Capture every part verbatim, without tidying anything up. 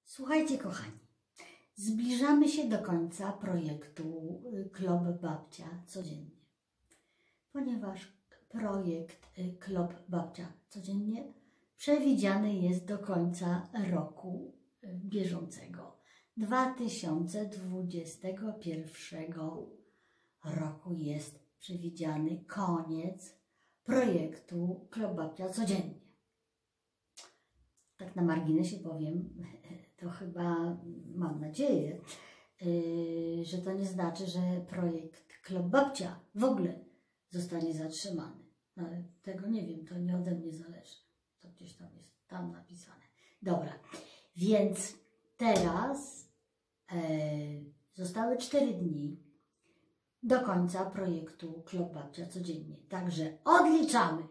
Słuchajcie, kochani, zbliżamy się do końca projektu Klop Babcia Codziennie, ponieważ projekt Klop Babcia Codziennie przewidziany jest do końca roku bieżącego, dwa tysiące dwudziestego pierwszego roku jest przewidziany koniec projektu Klop Babcia Codziennie. Tak na marginesie powiem, to chyba mam nadzieję, yy, że to nie znaczy, że projekt Klop Babcia w ogóle zostanie zatrzymany. No, ale tego nie wiem, to nie ode mnie zależy. To gdzieś tam jest tam napisane. Dobra, więc teraz yy, zostały cztery dni do końca projektu Klop Babcia Codziennie. Także odliczamy.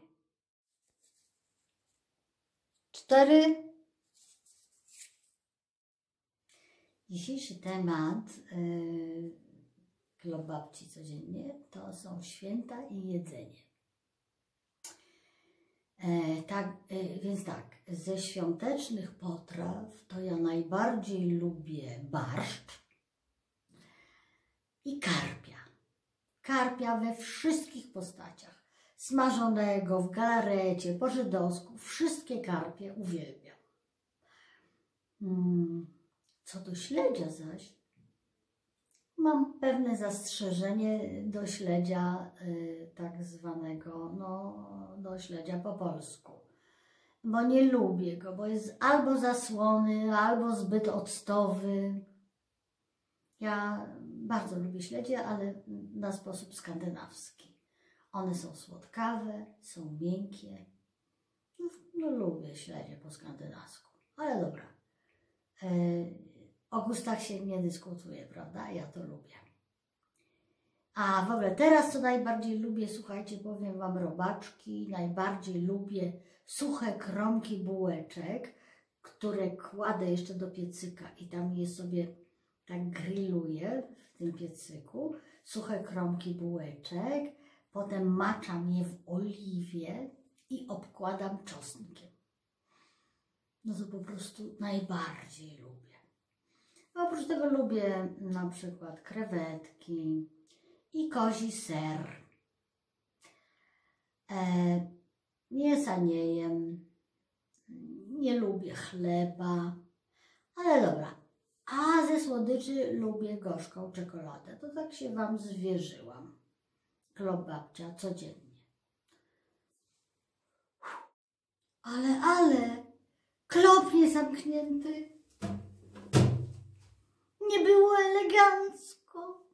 Cztery. Dzisiejszy temat yy, Klop Babci Codziennie to są święta i jedzenie. E, tak, e, więc tak, ze świątecznych potraw to ja najbardziej lubię barszcz i karpia. Karpia we wszystkich postaciach. Smażonego, w galarecie, po żydowsku. Wszystkie karpie uwielbiam. Co do śledzia zaś, mam pewne zastrzeżenie do śledzia y, tak zwanego, no, do śledzia po polsku. Bo nie lubię go, bo jest albo za słony, albo zbyt octowy. Ja bardzo lubię śledzie, ale na sposób skandynawski. One są słodkawe, są miękkie. No, no lubię śledzie po skandynawsku, ale dobra. E, o gustach się nie dyskutuje, prawda? Ja to lubię. A w ogóle teraz co najbardziej lubię, słuchajcie, powiem wam, robaczki. Najbardziej lubię suche kromki bułeczek, które kładę jeszcze do piecyka i tam je sobie tak grilluję w tym piecyku. Suche kromki bułeczek. Potem maczam je w oliwie i obkładam czosnkiem. No to po prostu najbardziej lubię. A oprócz tego lubię na przykład krewetki i kozi ser. E, mięsa nie jem, nie lubię chleba, ale dobra. A ze słodyczy lubię gorzką czekoladę. To tak się wam zwierzyłam. Klop Babcia Codziennie. Ale, ale, klop niezamknięty. Nie było elegancko.